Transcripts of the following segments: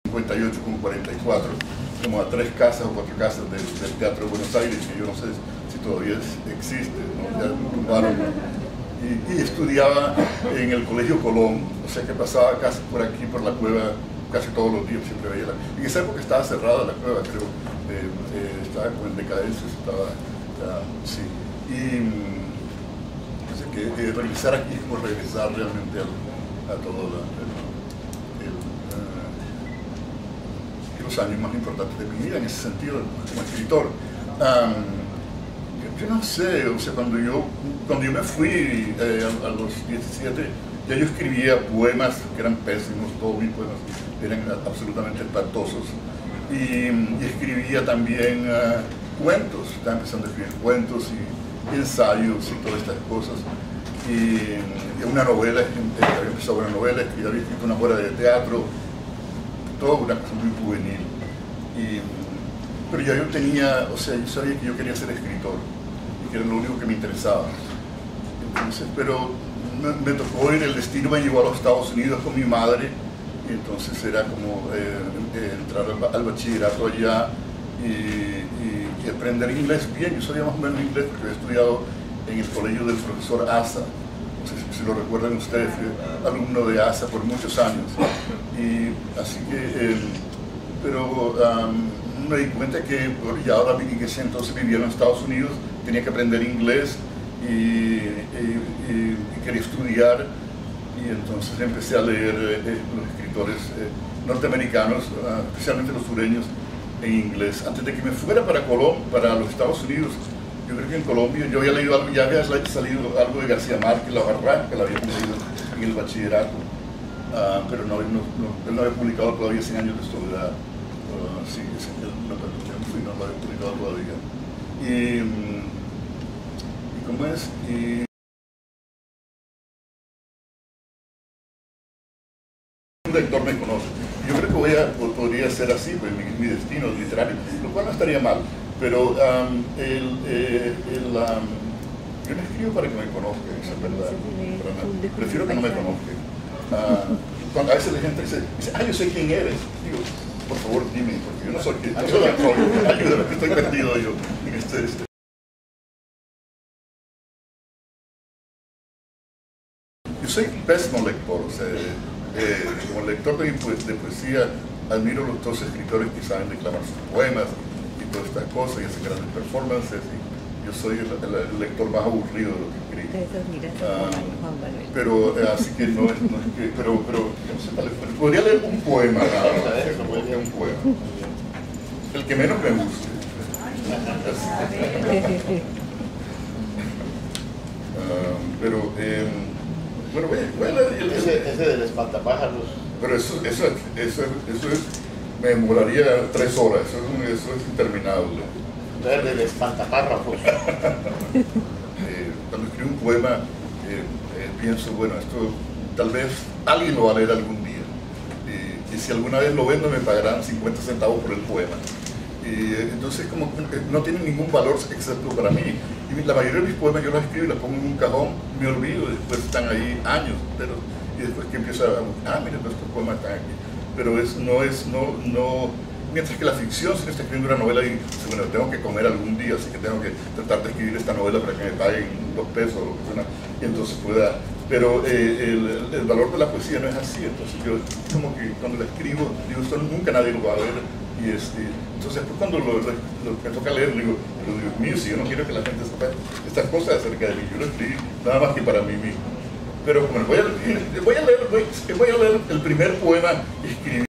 58 con 44, como a 3 casas o 4 casas del Teatro de Buenos Aires, que yo no sé si todavía existe, ¿no? Ya lo tumbaron, ¿no? Y estudiaba en el Colegio Colón, o sea que pasaba casi por aquí, por la cueva, casi todos los días, siempre veía en esa época estaba cerrada la cueva, creo, estaba como en decadencia, sí. Y o sea que regresar aquí es como regresar realmente a todo los años más importantes de mi vida en ese sentido, como escritor. Yo no sé, o sea, cuando yo me fui a los 17, ya yo escribía poemas que eran pésimos, todos mis poemas eran absolutamente espantosos. Y escribía también cuentos, estaba empezando a escribir cuentos y ensayos y todas estas cosas. Y una novela, había empezado una novela, había escrito una obra de teatro, todo una cosa muy juvenil. Pero ya yo tenía, o sea, yo sabía que yo quería ser escritor y que era lo único que me interesaba. Entonces, pero me tocó ir, el destino me llevó a los Estados Unidos con mi madre, y entonces era como entrar al bachillerato allá y aprender inglés bien. Yo sabía más o menos inglés porque había estudiado en el colegio del profesor Asa. No sé si lo recuerdan ustedes, fui alumno de Asa por muchos años. Y así que, pero me di cuenta que ya ahora en ese entonces vivía en los Estados Unidos, tenía que aprender inglés y quería estudiar, y entonces empecé a leer los escritores norteamericanos, especialmente los sureños, en inglés. Antes de que me fuera para los Estados Unidos, yo creo que en Colombia yo había leído algo, ya había salido algo de García Márquez, La Barranca, la había leído en el bachillerato, pero él no había publicado todavía 100 años de soledad. Sí, no lo había publicado todavía. Y ¿cómo es? Un lector me conoce. Yo creo que podría ser así, pues mi destino literario, lo cual no estaría mal. Pero yo no escribo para que me conozcan, esa es verdad. Prefiero que no me conozcan. Cuando a veces la gente dice, yo sé quién eres. Digo, por favor, dime, porque yo no soy actor. Ayúdame, que estoy perdido yo en este. Yo soy pésimo lector, o sea, como lector de poesía, admiro a los dos escritores que saben declamar sus poemas y todas estas cosas y hacen grandes performances. Y yo soy el lector más aburrido de lo que escribo. Pero así que no es que, pero no sé, podría leer un poema, un poema. El que menos me guste. Pero bueno, voy a leer ese del espantapájaros. Pero eso me demoraría 3 horas, eso es interminable. Entonces, del espantapárrafos. Cuando escribo un poema, pienso, bueno, esto tal vez alguien lo va a leer algún día. Y si alguna vez lo vendo, me pagarán 50 centavos por el poema. Entonces, como no tiene ningún valor excepto para mí. Y la mayoría de mis poemas yo los escribo y los pongo en un cajón, me olvido, y después están ahí años. Y después que empiezo a mira, estos poemas están aquí. Pero mientras que la ficción, si estoy escribiendo una novela y bueno, tengo que comer algún día, así que tengo que tratar de escribir esta novela para que me paguen 2 pesos o lo que sea, y entonces pueda. Pero el valor de la poesía no es así, entonces yo como que cuando la escribo, digo, esto nunca nadie lo va a ver, y entonces después cuando me toca leer, digo, Dios mío, si yo no quiero que la gente sepa estas cosas acerca de mí, yo lo escribí nada más que para mí mismo. Pero bueno, voy a leer el primer poema que escribí.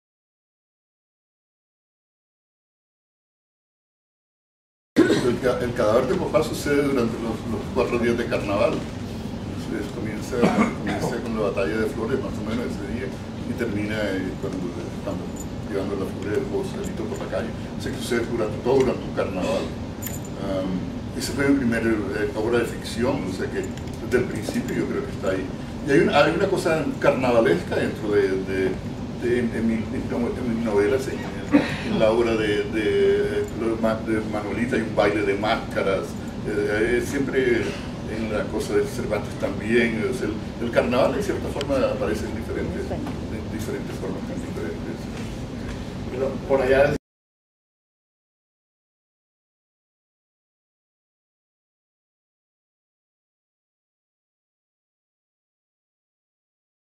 El cadáver de papá sucede durante los 4 días de carnaval. Entonces comienza con la batalla de Flores, más o menos ese día, y termina cuando llevando la flor del Joselito por la calle. O sea que sucede todo durante un carnaval. Esa fue mi primera obra de ficción, o sea que desde el principio yo creo que está ahí. Y hay una cosa carnavalesca dentro de mis novelas, en la obra de Manuelita hay un baile de máscaras, siempre en la cosa de Cervantes también, el carnaval en cierta forma aparece en diferentes formas tan diferentes. por allá